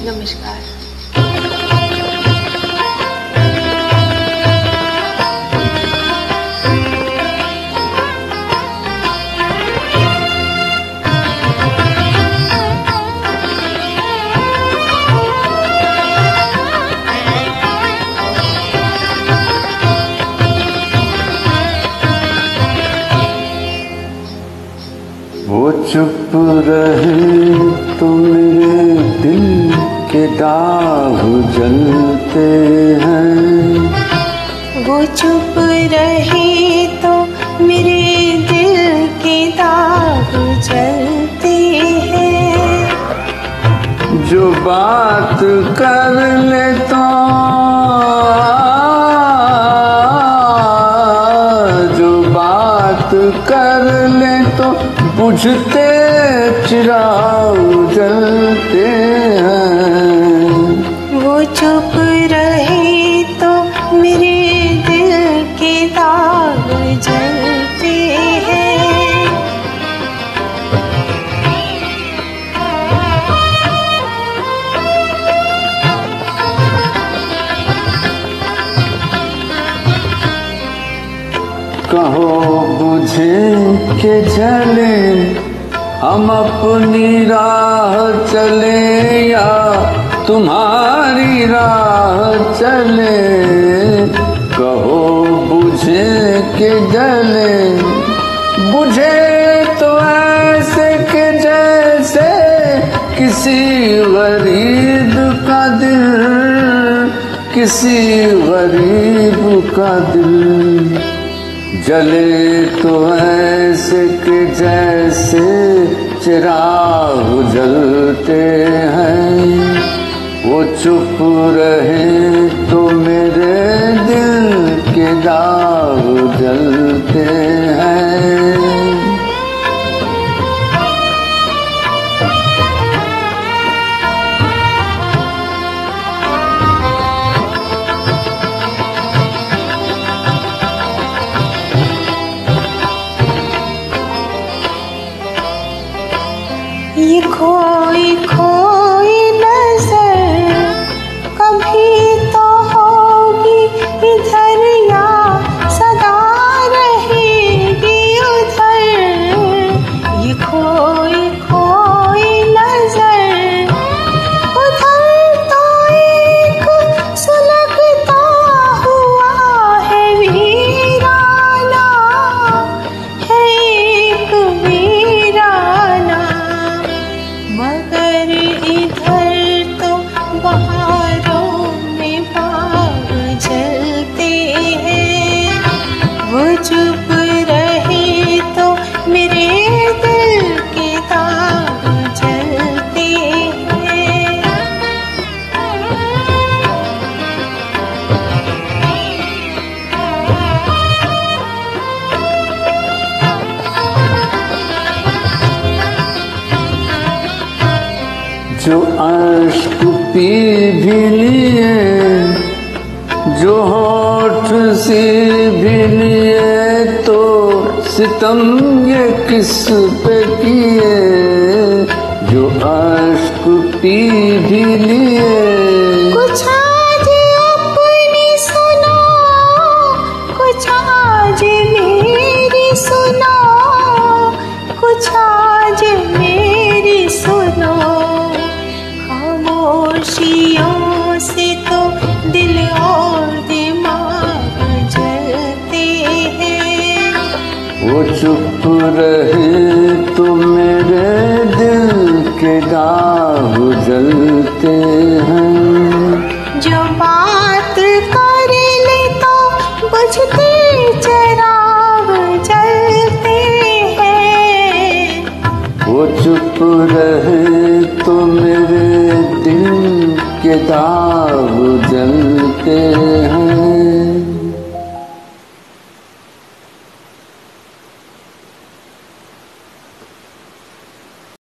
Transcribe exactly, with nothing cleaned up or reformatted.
नमस्कार। वो चुप रहे तो मेरे दिल के दाग जलते हैं। वो चुप रहे तो मेरे दिल के दाग जलते हैं। जो बात कर ले तो जो बात कर ले तो बुझते चिराग जलते हैं। वो चुप रहे तो मेरे दिल के दाग जलते हैं। कहो बुझे के जले हम अपनी राह चले या तुम्हारी राह चले। कहो बुझे के जले बुझे तो ऐसे के जैसे किसी गरीब का दिल किसी गरीब का दिल जले तो ऐसे के जैसे चिराग जलते हैं। वो चुप रहे तो मेरे दिल के दाग जलते हैं। ये खोई खोई नजर कभी तो होगी इधर या सदा रहेगी उधर। ये खोई खोई नजर उधर तो एक सुलगता हुआ है वीराना है एक वीराना। मगर इधर तो बहारों में बाग जलते हैं। वो चुप रहे तो मेरे दिल के दाग जलते हैं। जो अश्क पी भी लिए जो होठ सी भी लिए तो सितम ये किस पे किए। जो अश्क पी भी लिए कुछ आज अपनी सुनो कुछ आज मेरी सुनो कुछ आज मेरी सुनो। खामोशियों से तो दिल और दिमाग जलते हैं। वो चुप रहे तो मेरे दिल के दाग जलते हैं। जो बात कर ले तो बुझते चिराग जलते हैं। वो चुप रहे तो मेरे दिल के दाग जलते हैं।